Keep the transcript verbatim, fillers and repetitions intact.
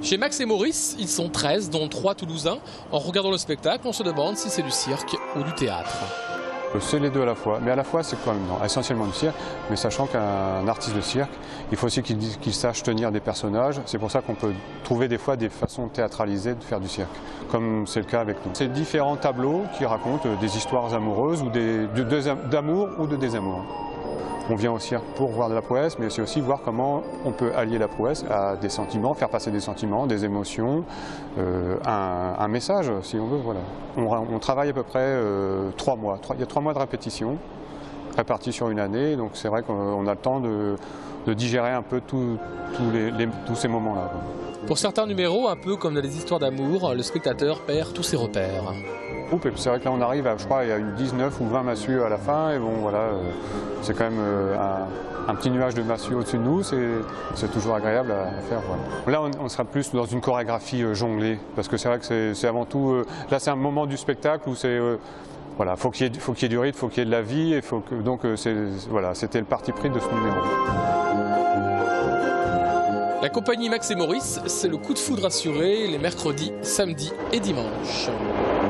Chez Max et Maurice, ils sont treize, dont trois Toulousains. En regardant le spectacle, on se demande si c'est du cirque ou du théâtre. C'est les deux à la fois, mais à la fois c'est quand même non, essentiellement du cirque, mais sachant qu'un artiste de cirque, il faut aussi qu'il qu'il sache tenir des personnages. C'est pour ça qu'on peut trouver des fois des façons théâtralisées de faire du cirque, comme c'est le cas avec nous. C'est différents tableaux qui racontent des histoires amoureuses, ou d'amour ou de désamour. On vient au cirque pour voir de la prouesse, mais c'est aussi voir comment on peut allier la prouesse à des sentiments, faire passer des sentiments, des émotions, euh, un, un message, si on veut. Voilà. On, on travaille à peu près euh, trois mois. Trois, il y a trois mois de répétition, répartis sur une année, donc c'est vrai qu'on a le temps de, de digérer un peu tout, tout les, les, tous ces moments-là. Pour certains numéros, un peu comme dans les histoires d'amour, le spectateur perd tous ses repères. C'est vrai que là on arrive à, je crois, il y a eu dix-neuf ou vingt massues à la fin, et bon voilà, euh, c'est quand même euh, un, un petit nuage de massues au-dessus de nous, c'est toujours agréable à, à faire. Voilà. Là on, on sera plus dans une chorégraphie euh, jonglée, parce que c'est vrai que c'est avant tout, euh, là c'est un moment du spectacle où c'est, euh, voilà, faut qu'il y ait, faut qu'il y ait du rythme, faut qu'il y ait de la vie, et faut que, donc euh, voilà, c'était le parti pris de ce numéro. La compagnie Max et Maurice, c'est le coup de foudre assuré les mercredis, samedis et dimanches.